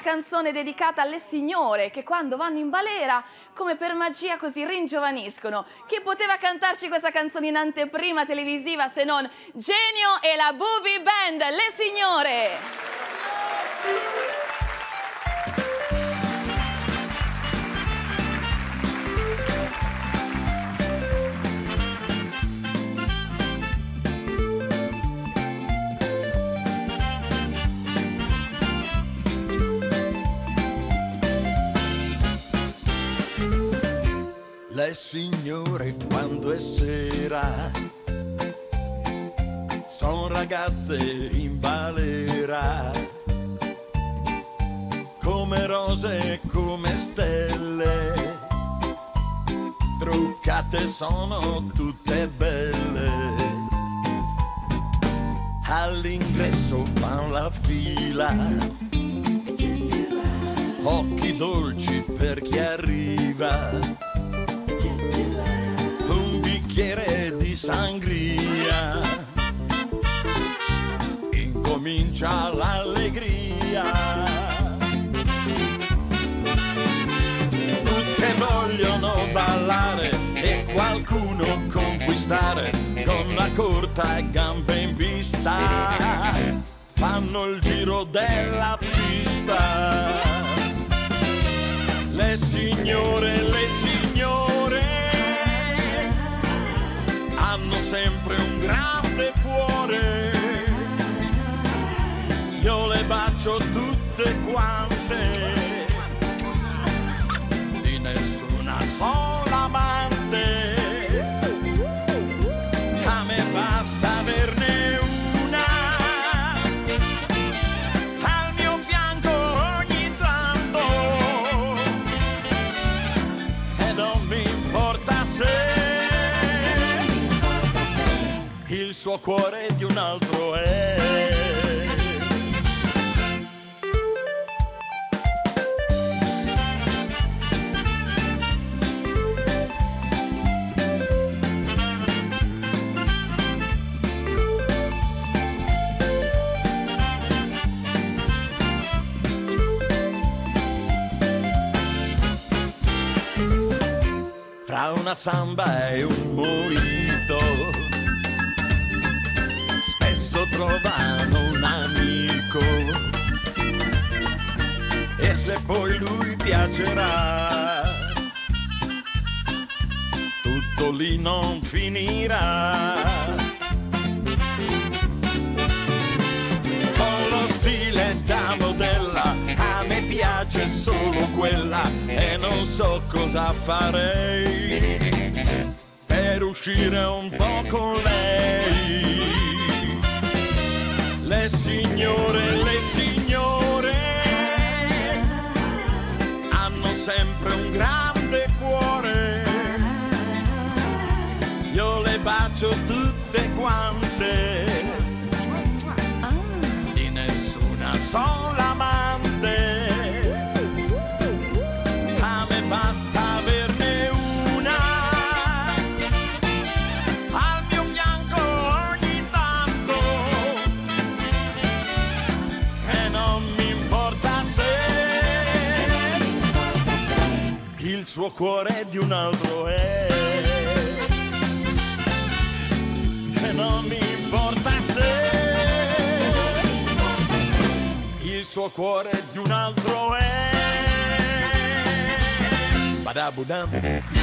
canzone dedicata alle signore che quando vanno in balera, come per magia, così ringiovaniscono. Chi poteva cantarci questa canzone in anteprima televisiva se non Genio e la Bubi Band, Le Signore! Le signore quando è sera son ragazze in balera, come rose, come stelle, truccate sono tutte belle. All'ingresso fan la fila, occhi dolci per chi arriva, un bicchiere di sangria, incomincia l'allegria. Tutte vogliono ballare e qualcuno conquistare, con la corta e gambe in vista fanno il giro della pista. Le signore hanno sempre un grande cuore, io le bacio tutte quante, di nessuna sola amante, a me basta averne una al mio fianco ogni tanto, e non mi importa se il suo cuore di un altro è. Fra una samba e un mojito spesso trovano un amico, e se poi lui piacerà, tutto lì non finirà. Con lo stile da modella a me piace solo quella, e non so cosa farei per uscire un po' con lei. Le signore hanno sempre un grande cuore, io le bacio tutte quante, di nessuna sola amante, a me basta averne una al mio fianco ogni tanto, e non mi importa se il suo cuore di un altro è, e non mi importa se il suo cuore di un altro è. Badabudam.